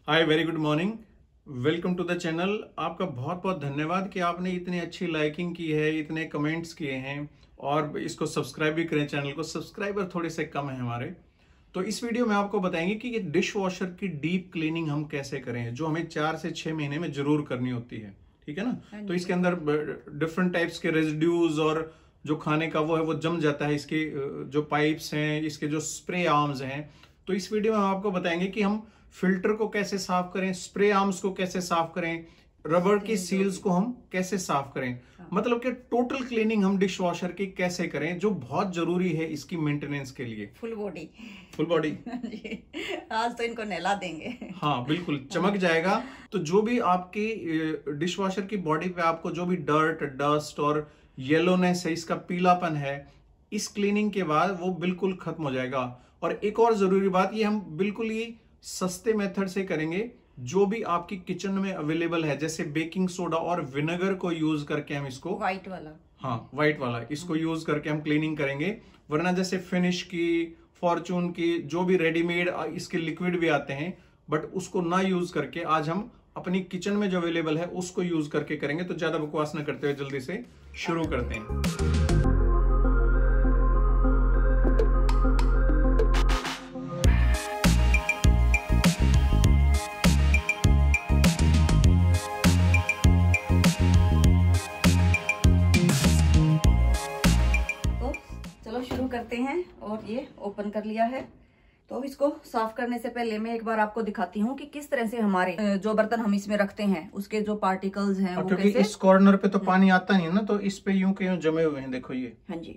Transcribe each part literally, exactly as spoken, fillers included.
Hi, very good morning, welcome to the channel. आपका बहुत बहुत धन्यवाद कि आपने इतनी अच्छी लाइकिंग की है, इतने कमेंट्स किए हैं और इसको सब्सक्राइब भी करें। चैनल को सब्सक्राइबर थोड़े से कम है हमारे। तो इस वीडियो में आपको बताएंगे कि ये डिश वॉशर की डीप क्लीनिंग हम कैसे करें, जो हमें चार से छह महीने में जरूर करनी होती है। ठीक है ना। तो इसके अंदर डिफरेंट टाइप्स के रेजिड्यूज और जो खाने का वो है वो जम जाता है। इसके जो पाइप्स हैं, इसके जो स्प्रे आर्म्स हैं। तो इस वीडियो में हम आपको बताएंगे कि हम फिल्टर को कैसे साफ करें, स्प्रे आर्म्स को कैसे साफ करें, रबर की सील्स को हम कैसे साफ करें। मतलब कि टोटल क्लीनिंग हम डिश वॉशर की कैसे करें, जो बहुत जरूरी है इसकी मेंटेनेंस के लिए। फुल बॉडी फुल बॉडी आज तो इनको नहला देंगे। हाँ बिल्कुल, चमक जाएगा। तो जो भी आपकी डिश वॉशर की बॉडी पे आपको जो भी डर्ट, डस्ट और येलोनेस है, इसका पीलापन है, इस क्लीनिंग के बाद वो बिल्कुल खत्म हो जाएगा। और एक और जरूरी बात, ये हम बिल्कुल ही सस्ते मेथड से करेंगे। जो भी आपकी किचन में अवेलेबल है, जैसे बेकिंग सोडा और विनेगर को यूज करके हम इसको, व्हाइट वाला, हाँ व्हाइट वाला, इसको यूज करके हम क्लीनिंग करेंगे। वरना जैसे फिनिश की, फॉर्चून की, जो भी रेडीमेड इसके लिक्विड भी आते हैं, बट उसको ना यूज करके आज हम अपनी किचन में जो अवेलेबल है उसको यूज करके करेंगे। तो ज्यादा बकवास ना करते हुए जल्दी से शुरू करते हैं। शुरू करते हैं। और ये ओपन कर लिया है। तो इसको साफ करने से पहले मैं एक बार आपको दिखाती हूँ कि किस तरह से हमारे जो बर्तन हम इसमें रखते हैं उसके जो पार्टिकल्स हैं वो क्योंकि कैसे... इस कॉर्नर पे तो पानी आता नहीं है ना, तो इस पे यूं के यूं जमे हुए हैं। देखो ये, हाँ जी,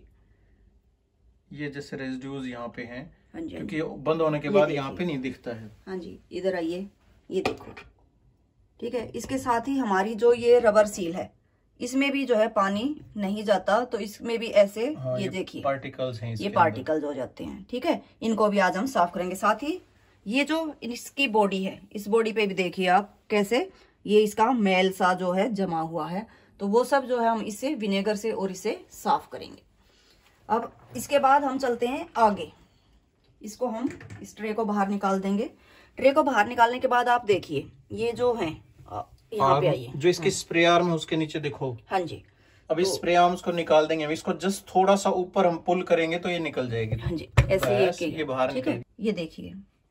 ये जैसे रेजिड्यूज यहाँ पे हैं। हाँ जी, क्योंकि बंद होने के बाद यहाँ पे नहीं दिखता है। हाँ जी, इधर आइए, ये देखो। ठीक है, इसके साथ ही हमारी जो ये रबर सील है, इसमें भी जो है पानी नहीं जाता, तो इसमें भी ऐसे हाँ, ये देखिए पार्टिकल्स हैं, ये पार्टिकल्स हो जाते हैं। ठीक है, इनको भी आज हम साफ करेंगे। साथ ही ये जो इसकी बॉडी है, इस बॉडी पे भी देखिए आप कैसे ये इसका मैल सा जो है जमा हुआ है। तो वो सब जो है हम इससे विनेगर से और इसे साफ करेंगे। अब इसके बाद हम चलते हैं आगे। इसको हम इस ट्रे को बाहर निकाल देंगे। ट्रे को बाहर निकालने के बाद आप देखिए ये जो है, यहाँ पे आइए, जो इसके स्प्रे आर्म है उसके नीचे देखो। हाँ जी, अब इस स्प्रे आर्म्स को निकाल देंगे। इसको जस्ट थोड़ा सा ऊपर हम पुल करेंगे तो ये निकल जाएगी। हाँ जी, ऐसे ये, ये बाहर निकल। ये देखिए,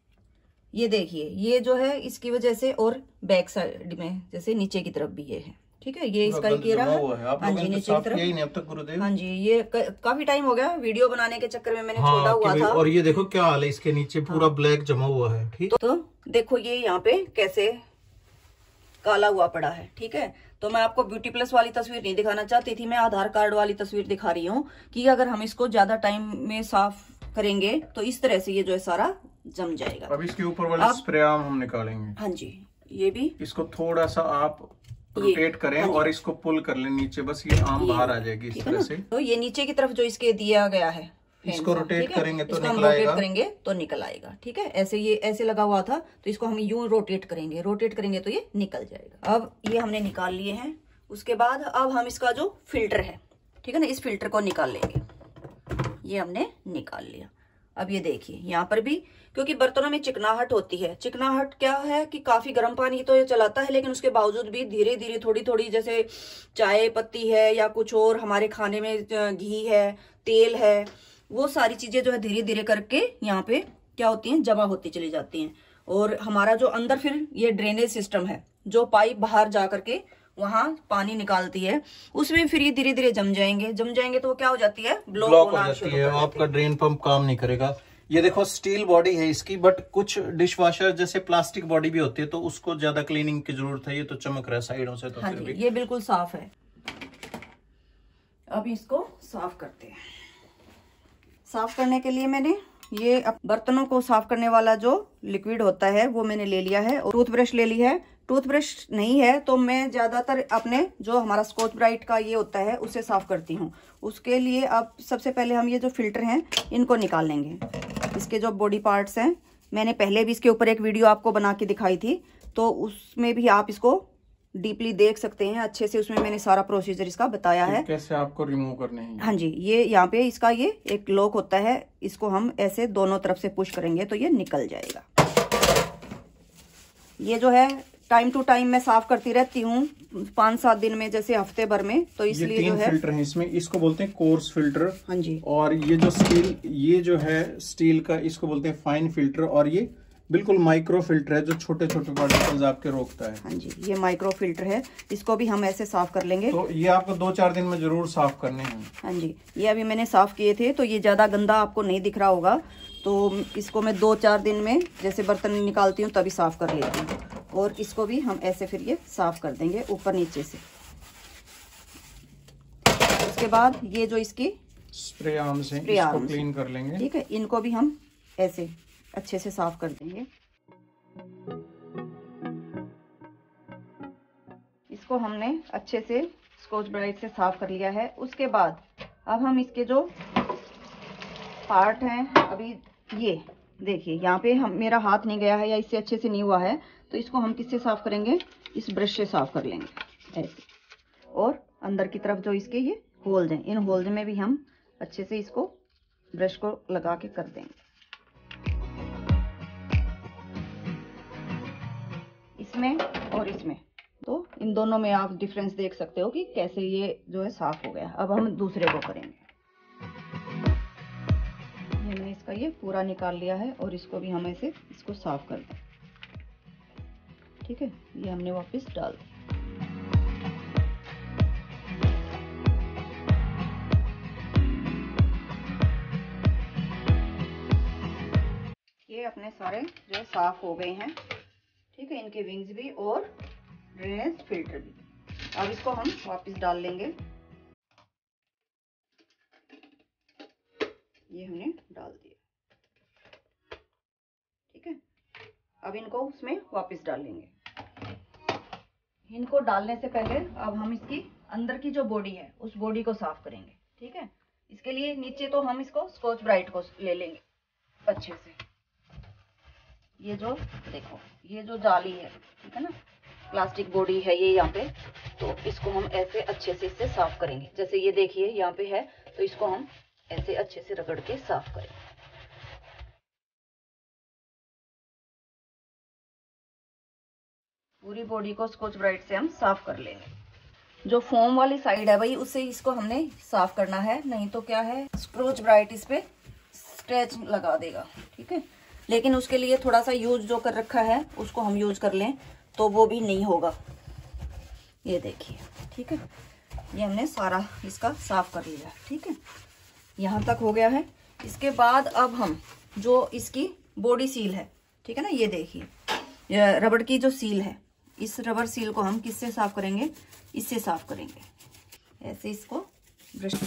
ये देखिए, ये जो है इसकी वजह से, और बैक साइड में जैसे नीचे की तरफ भी ये है। ठीक है, ये इसका ही घेरा है। हाँ जी, नीचे की तरफ। नहीं अब तक गुरुदेव। हाँ जी, ये काफी टाइम हो गया वीडियो बनाने के चक्कर में मैंने छोड़ा हुआ था। और ये देखो क्या हाल है, इसके नीचे पूरा ब्लैक जमा हुआ है। ठीक, तो देखो ये यहाँ पे कैसे काला हुआ पड़ा है। ठीक है, तो मैं आपको ब्यूटी प्लस वाली तस्वीर नहीं दिखाना चाहती थी, मैं आधार कार्ड वाली तस्वीर दिखा रही हूँ कि अगर हम इसको ज्यादा टाइम में साफ करेंगे तो इस तरह से ये जो है सारा जम जाएगा। अब इसके ऊपर वाला स्प्रे आर्म हम निकालेंगे। हाँ जी, ये भी इसको थोड़ा सा आप रोटेट करें और इसको पुल कर लें नीचे, बस ये आर्म बाहर आ जाएगी इस तरह से। तो ये नीचे की तरफ जो इसके दिया गया है, इसको रोटेट करेंगे तो निकल आएगा। रोटेट करेंगे तो निकल आएगा। ठीक है, ऐसे ये ऐसे लगा हुआ था, तो इसको हम यूं रोटेट करेंगे, रोटेट करेंगे तो ये निकल जाएगा। अब ये हमने निकाल लिए हैं। उसके बाद अब हम इसका जो फिल्टर है, ठीक है ना, इस फिल्टर को निकाल लेंगे। ये हमने निकाल लिया। अब ये देखिए यहाँ पर भी, क्योंकि बर्तनों में चिकनाहट होती है। चिकनाहट क्या है कि काफी गर्म पानी तो ये चलाता है, लेकिन उसके बावजूद भी धीरे धीरे थोड़ी थोड़ी, जैसे चाय पत्ती है या कुछ और हमारे खाने में घी है, तेल है, वो सारी चीजें जो है धीरे धीरे करके यहाँ पे क्या होती हैं, जमा होती चली जाती हैं। और हमारा जो अंदर फिर ये ड्रेनेज सिस्टम है, जो पाइप बाहर जा करके वहां पानी निकालती है, उसमें फिर ये धीरे धीरे जम जाएंगे। जम जाएंगे तो वो क्या हो जाती है, ब्लॉक, ब्लॉक हो जाती है। आपका ड्रेन पंप काम नहीं करेगा। ये देखो स्टील बॉडी है इसकी, बट कुछ डिश वॉशर जैसे प्लास्टिक बॉडी भी होती है, तो उसको ज्यादा क्लीनिंग की जरूरत है। ये तो चमक रहा है साइडों से, तो हाँ जी, ये बिल्कुल साफ है। अब इसको साफ करते हैं। साफ करने के लिए मैंने ये बर्तनों को साफ करने वाला जो लिक्विड होता है वो मैंने ले लिया है, और टूथब्रश ले ली है। टूथब्रश नहीं है तो मैं ज्यादातर अपने जो हमारा स्कॉच ब्राइट का ये होता है उससे साफ करती हूँ। उसके लिए अब सबसे पहले हम ये जो फिल्टर हैं इनको निकाल लेंगे। इसके जो बॉडी पार्ट्स हैं, मैंने पहले भी इसके ऊपर एक वीडियो आपको बना के दिखाई थी, तो उसमें भी आप इसको डीपली देख सकते हैं अच्छे से। उसमें मैंने सारा प्रोसीजर इसका बताया है कैसे आपको रिमूव करने हैं। हाँ जी, ये यहाँ पे इसका ये एक लॉक होता है, इसको हम ऐसे दोनों तरफ से पुश करेंगे तो ये निकल जाएगा। ये जो है टाइम टू टाइम मैं साफ करती रहती हूँ, पाँच सात दिन में, जैसे हफ्ते भर में। तो इसलिए जो है फिल्टर है इसमें, इसको बोलते हैं कोर्स फिल्टर। हाँ जी। और ये जो स्टील, ये जो है स्टील का, इसको बोलते हैं फाइन फिल्टर। और ये बिल्कुल माइक्रो फिल्टर है जो छोटे छोटे पार्टिकल्स आपके रोकता है। हाँ जी, ये माइक्रो फिल्टर है, इसको भी हम ऐसे साफ कर लेंगे। तो ये आपको दो चार दिन में जरूर साफ करने हैं। हाँ जी, ये अभी मैंने साफ किए थे, तो ये ज्यादा गंदा आपको नहीं दिख रहा होगा। तो इसको मैं दो चार दिन में जैसे बर्तन निकालती हूँ तभी साफ कर लेती हूँ। और इसको भी हम ऐसे फिर ये साफ कर देंगे ऊपर नीचे से। उसके बाद ये जो इसकी स्प्रे आर्म से इसको क्लीन कर लेंगे। ठीक है, इनको भी हम ऐसे अच्छे से साफ कर देंगे। इसको हमने अच्छे से स्कॉच ब्राइट से साफ कर लिया है। उसके बाद अब हम इसके जो पार्ट हैं, अभी ये देखिए यहाँ पे हम मेरा हाथ नहीं गया है या इससे अच्छे से नहीं हुआ है, तो इसको हम किससे साफ करेंगे, इस ब्रश से साफ कर लेंगे ऐसे। और अंदर की तरफ जो इसके ये होल्स हैं, इन होल्स में भी हम अच्छे से इसको ब्रश को लगा के कर देंगे। इसमें और इसमें, तो इन दोनों में आप डिफरेंस देख सकते हो कि कैसे ये जो है साफ हो गया। अब हम दूसरे को करेंगे। हमने इसका ये पूरा निकाल लिया है और इसको भी हम ऐसे इसको साफ कर दें। ठीक है, ये हमने वापस डाल दिया। ये अपने सारे जो है साफ हो गए हैं। ठीक है, इनके विंग्स भी और ड्रेनेज फिल्टर भी। अब इसको हम वापस डाल लेंगे। ये हमने डाल दिया। ठीक है, अब इनको उसमें वापस डाल लेंगे। इनको डालने से पहले अब हम इसकी अंदर की जो बॉडी है उस बॉडी को साफ करेंगे। ठीक है, इसके लिए नीचे तो हम इसको स्कॉच ब्राइट को ले लेंगे अच्छे से। ये जो देखो, ये जो जाली है, ठीक है ना, प्लास्टिक बॉडी है ये यहाँ पे, तो इसको हम ऐसे अच्छे से इससे साफ करेंगे। जैसे ये देखिए यहाँ पे है, तो इसको हम ऐसे अच्छे से रगड़ के साफ करेंगे। पूरी बॉडी को स्कॉच ब्राइट से हम साफ कर लेंगे। जो फोम वाली साइड है भाई, उससे इसको हमने साफ करना है, नहीं तो क्या है, स्कॉच ब्राइट इस पे स्क्रैच लगा देगा। ठीक है, लेकिन उसके लिए थोड़ा सा यूज जो कर रखा है उसको हम यूज कर लें तो वो भी नहीं होगा। ये देखिए, ठीक है, ये हमने सारा इसका साफ कर लिया। ठीक है, यहाँ तक हो गया है। इसके बाद अब हम जो इसकी बॉडी सील है, ठीक है ना, ये देखिए रबड़ की जो सील है, इस रबर सील को हम किससे साफ करेंगे, इससे साफ करेंगे ऐसे इसको ब्रश।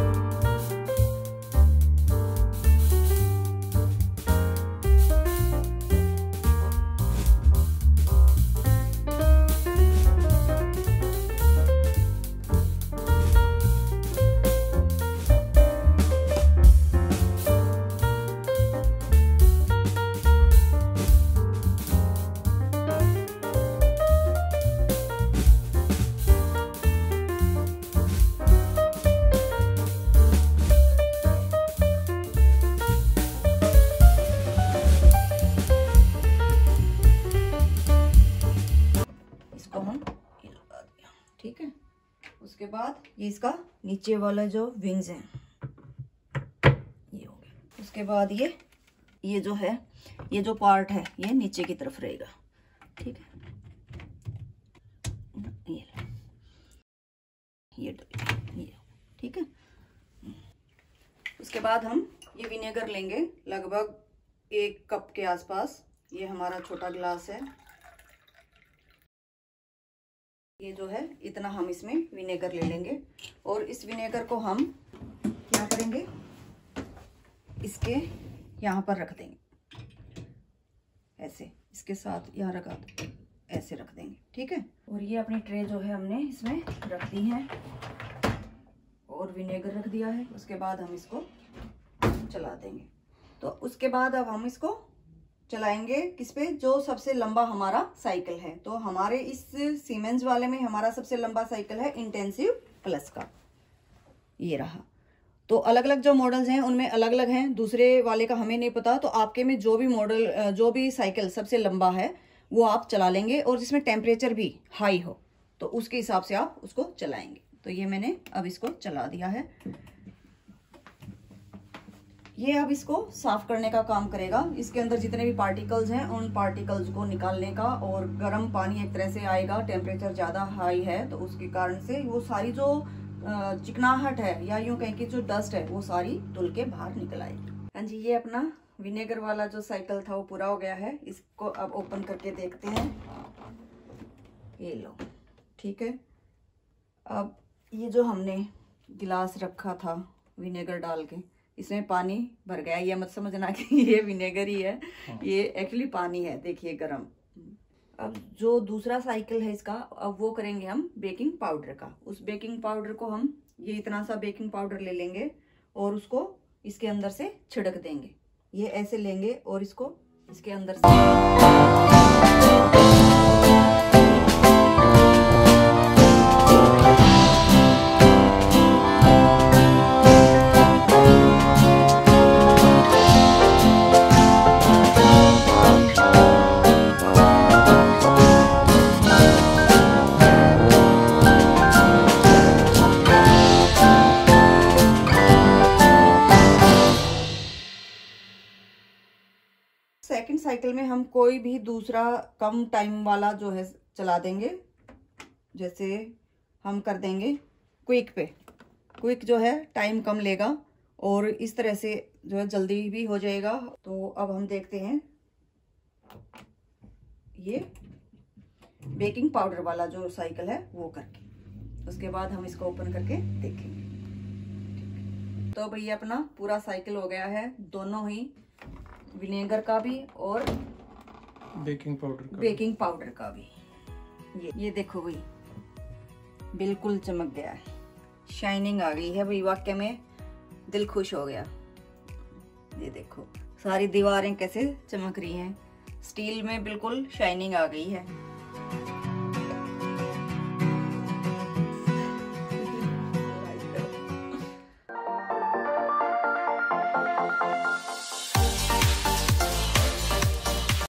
ठीक है, उसके बाद ये इसका नीचे वाला जो विंग्स हैं ये हो गया। उसके बाद ये ये जो है, ये जो पार्ट है ये नीचे की तरफ रहेगा। ठीक है, ये ये ये ठीक है। उसके बाद हम ये विनेगर लेंगे, लगभग एक कप के आसपास। ये हमारा छोटा गिलास है, ये जो है इतना हम इसमें विनेगर ले लेंगे। और इस विनेगर को हम क्या करेंगे, इसके यहाँ पर रख देंगे ऐसे, इसके साथ यहाँ रखा ऐसे रख देंगे। ठीक है, और ये अपनी ट्रे जो है हमने इसमें रख दी है और विनेगर रख दिया है। उसके बाद हम इसको चला देंगे। तो उसके बाद अब हम इसको चलाएंगे किस पे, जो सबसे लंबा हमारा साइकिल है। तो हमारे इस सीमेंस वाले में हमारा सबसे लंबा साइकिल है इंटेंसिव प्लस का, ये रहा। तो अलग अलग जो मॉडल्स हैं उनमें अलग अलग हैं, दूसरे वाले का हमें नहीं पता। तो आपके में जो भी मॉडल, जो भी साइकिल सबसे लंबा है वो आप चला लेंगे, और जिसमें टेम्परेचर भी हाई हो तो उसके हिसाब से आप उसको चलाएंगे। तो ये मैंने अब इसको चला दिया है। ये अब इसको साफ करने का काम करेगा। इसके अंदर जितने भी पार्टिकल्स हैं उन पार्टिकल्स को निकालने का, और गर्म पानी एक तरह से आएगा, टेम्परेचर ज़्यादा हाई है तो उसके कारण से वो सारी जो चिकनाहट है या यूं कहें कि जो डस्ट है वो सारी धुल के बाहर निकल आएगी। हाँ जी, ये अपना विनेगर वाला जो साइकिल था वो पूरा हो गया है। इसको अब ओपन करके देखते हैं। ये लो, ठीक है। अब ये जो हमने गिलास रखा था विनेगर डाल के, इसमें पानी भर गया। ये मत समझना कि ये विनेगर ही है, ये एक्चुअली पानी है, देखिए गरम। अब जो दूसरा साइकिल है इसका, अब वो करेंगे हम बेकिंग पाउडर का। उस बेकिंग पाउडर को हम ये इतना सा बेकिंग पाउडर ले लेंगे और उसको इसके अंदर से छिड़क देंगे। ये ऐसे लेंगे और इसको इसके अंदर से सेकंड साइकिल में हम कोई भी दूसरा कम टाइम वाला जो है चला देंगे। जैसे हम कर देंगे क्विक पे। क्विक जो है टाइम कम लेगा और इस तरह से जो है जल्दी भी हो जाएगा। तो अब हम देखते हैं ये बेकिंग पाउडर वाला जो साइकिल है वो करके, उसके बाद हम इसको ओपन करके देखेंगे। तो भैया अपना पूरा साइकिल हो गया है, दोनों ही, विनेगर का भी और बेकिंग पाउडर का बेकिंग पाउडर का भी। ये ये देखो भाई, बिल्कुल चमक गया है, शाइनिंग आ गई है भाई, वाकई में दिल खुश हो गया। ये देखो सारी दीवारें कैसे चमक रही हैं, स्टील में बिल्कुल शाइनिंग आ गई है।